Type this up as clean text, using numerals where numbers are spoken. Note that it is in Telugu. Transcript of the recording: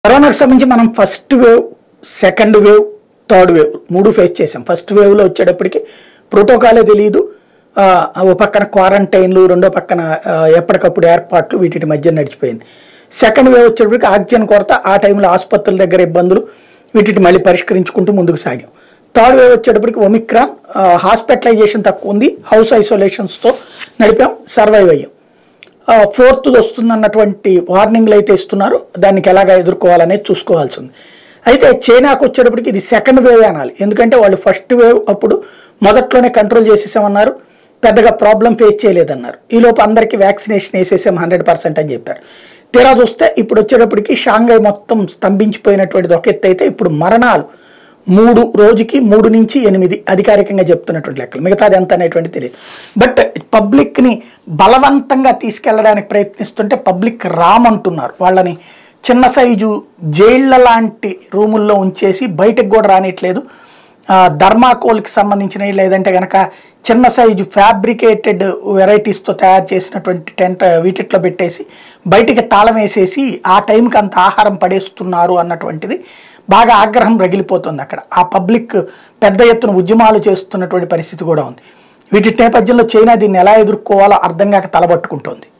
కరోనాకు సంబంధించి మనం first wave, second wave, third wave 3 phase చేసాం. ఫస్ట్ వేవ్లో వచ్చేటప్పటికి ప్రోటోకాలే తెలియదు, ఓ పక్కన క్వారంటైన్లు, రెండో పక్కన ఎప్పటికప్పుడు ఏర్పాట్లు, వీటి మధ్య నడిచిపోయింది. సెకండ్ వేవ్ వచ్చేటప్పటికి ఆక్సిజన్ కొరత, ఆ టైంలో ఆసుపత్రుల దగ్గర ఇబ్బందులు, వీటిని మళ్ళీ పరిష్కరించుకుంటూ ముందుకు సాగాం. థర్డ్ వేవ్ వచ్చేటప్పటికి ఒమిక్రాన్, హాస్పిటలైజేషన్ తక్కువ ఉంది, హౌస్ ఐసోలేషన్స్తో నడిపాం, సర్వైవ్ అయ్యాం. ఫోర్త్ వస్తుందన్నటువంటి వార్నింగ్లు అయితే ఇస్తున్నారు, దానికి ఎలాగ ఎదుర్కోవాలనేది చూసుకోవాల్సి ఉంది. అయితే చైనాకు వచ్చేటప్పటికి ఇది సెకండ్ వేవ్ అనాలి, ఎందుకంటే వాళ్ళు ఫస్ట్ వేవ్ అప్పుడు మొదట్లోనే కంట్రోల్ చేసేసామన్నారు, పెద్దగా ప్రాబ్లం ఫేస్ చేయలేదన్నారు. ఈలోపు అందరికీ వ్యాక్సినేషన్ వేసేసాం 100% అని చెప్పారు. తీరా చూస్తే ఇప్పుడు వచ్చేటప్పటికి షాంఘై మొత్తం స్తంభించిపోయినటువంటిది ఒక ఎత్తు అయితే, ఇప్పుడు మరణాలు 3 రోజుకి 3 నుంచి 8 అధికారికంగా చెప్తున్నటువంటి లెక్కలు, మిగతాది ఎంత అనేటువంటి తెలియదు. బట్ పబ్లిక్ని బలవంతంగా తీసుకెళ్లడానికి ప్రయత్నిస్తుంటే పబ్లిక్ రామంటున్నారు. వాళ్ళని చిన్న సైజు జైళ్ల లాంటి రూముల్లో ఉంచేసి బయటకు కూడా రానిట్లేదు. ధర్మాకోల్కి సంబంధించినవి, లేదంటే కనుక చిన్న సైజు ఫ్యాబ్రికేటెడ్ వెరైటీస్తో తయారు చేసినటువంటి టెంట్ వీటిట్లో పెట్టేసి బయటికి తాళం వేసేసి ఆ టైంకి అంత ఆహారం పడేస్తున్నారు అన్నటువంటిది బాగా ఆగ్రహం రగిలిపోతుంది అక్కడ. ఆ పబ్లిక్ పెద్ద ఎత్తున ఉద్యమాలు చేస్తున్నటువంటి పరిస్థితి కూడా ఉంది. వీటి నేపథ్యంలో చైనా దీన్ని ఎలా ఎదుర్కోవాలో అర్థం కాక తలబట్టుకుంటోంది.